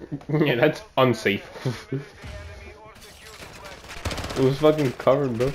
Yeah, that's unsafe. It was fucking covered, bro.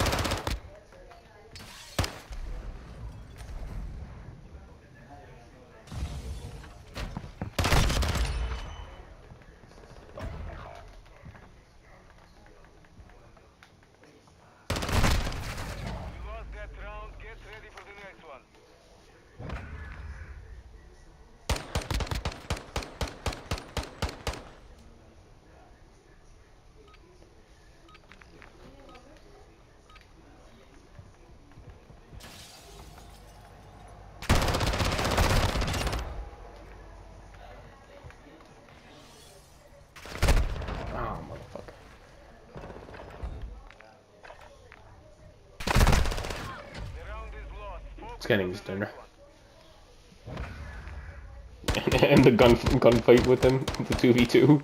Oh, motherfucker. It's getting his dinner. And the gunfight with him, the 2v2.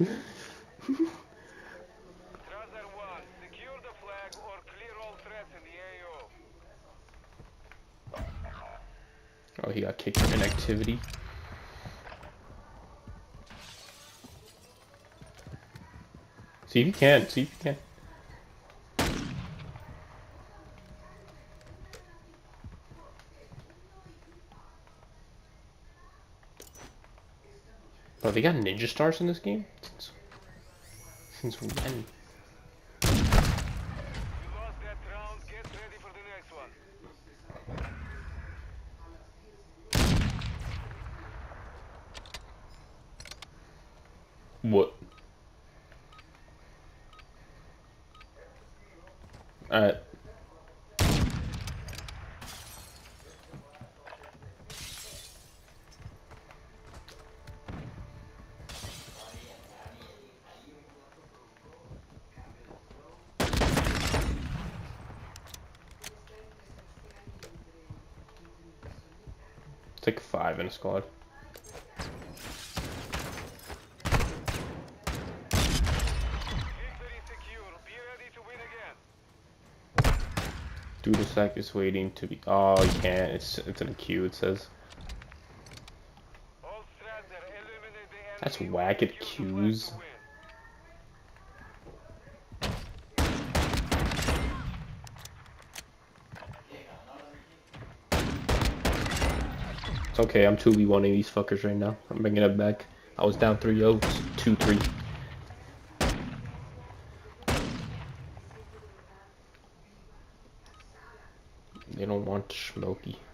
Oh, he got kicked for inactivity. See if you can, see if you can. Oh, they got ninja stars in this game? Since when? What? Alright. It's like 5 in a squad. Dude, the sack is waiting to be. Oh, you can't. It's in a queue. It says. That's whack at queues. It's okay. I'm 2v1ing these fuckers right now. I'm bringing it back. I was down 3-0. 2-3. They don't want Smokey.